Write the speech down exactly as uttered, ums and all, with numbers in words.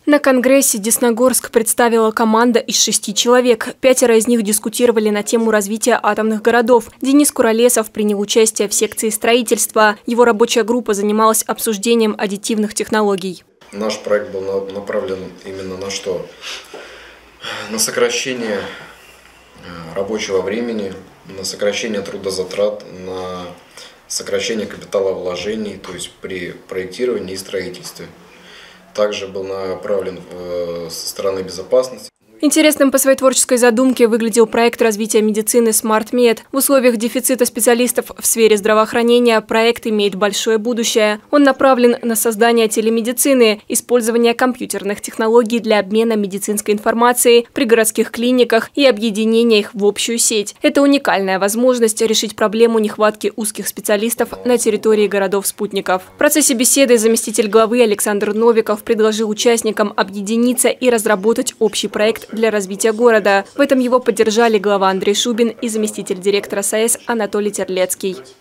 На конгрессе Десногорск представила команда из шести человек. Пятеро из них дискутировали на тему развития атомных городов. Денис Куролесов принял участие в секции строительства. Его рабочая группа занималась обсуждением аддитивных технологий. Наш проект был направлен именно на что? На сокращение рабочего времени, на сокращение трудозатрат, на сокращение капиталовложений, то есть при проектировании и строительстве. Также был направлен со стороны безопасности. Интересным по своей творческой задумке выглядел проект развития медицины SmartMed. В условиях дефицита специалистов в сфере здравоохранения проект имеет большое будущее. Он направлен на создание телемедицины, использование компьютерных технологий для обмена медицинской информацией при городских клиниках и объединения их в общую сеть. Это уникальная возможность решить проблему нехватки узких специалистов на территории городов-спутников. В процессе беседы заместитель главы Александр Новиков предложил участникам объединиться и разработать общий проект для развития города. В этом его поддержали глава Андрей Шубин и заместитель директора САЭС Анатолий Терлецкий.